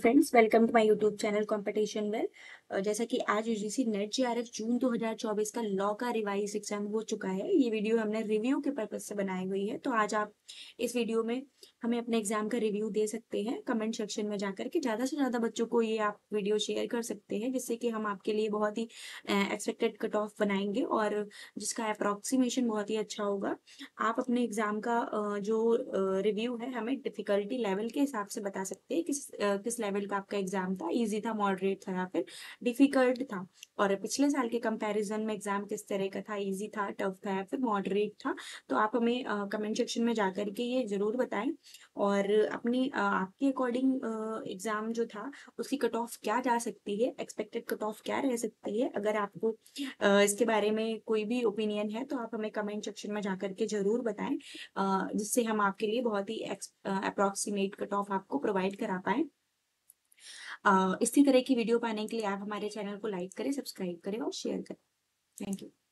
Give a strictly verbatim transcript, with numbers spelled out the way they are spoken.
Friends, welcome to my YouTube channel competition well. जैसा कि आज यूजीसी नेट जेआरएफ जून दो हज़ार चौबीस का लॉ का रिवाइज एग्जाम हो चुका है। ये वीडियो हमने रिव्यू के पर्पज से बनाई हुई है, तो आज आप इस वीडियो में हमें अपने एग्जाम का रिव्यू दे सकते हैं कमेंट सेक्शन में जाकर के। ज़्यादा से ज़्यादा बच्चों को ये आप वीडियो शेयर कर सकते हैं, जिससे कि हम आपके लिए बहुत ही एक्सपेक्टेड कट ऑफ बनाएंगे और जिसका अप्रॉक्सीमेशन बहुत ही अच्छा होगा। आप अपने एग्जाम का अ, जो रिव्यू है हमें डिफिकल्टी लेवल के हिसाब से बता सकते हैं, किस अ, किस लेवल का आपका एग्जाम था, इजी था, मॉडरेट था या फिर डिफिकल्ट था। और पिछले साल के कंपैरिजन में एग्जाम किस तरह का था, इजी था, टफ था या फिर मॉडरेट था। तो आप हमें कमेंट सेक्शन में जाकर के ये जरूर बताएं। और अपनी अ, आपके अकॉर्डिंग एग्जाम जो था उसकी कट ऑफ क्या जा सकती है, एक्सपेक्टेड कट ऑफ क्या रह सकती है। अगर आपको अ, इसके बारे में कोई भी ओपिनियन है तो आप हमें कमेंट सेक्शन में जाकर के जरूर बताएं, अ, जिससे हम आपके लिए बहुत ही अप्रोक्सीमेट कट ऑफ आपको प्रोवाइड करा पाए। अ, इसी तरह की वीडियो पाने के लिए आप हमारे चैनल को लाइक करें, सब्सक्राइब करें और शेयर करें। Thank you.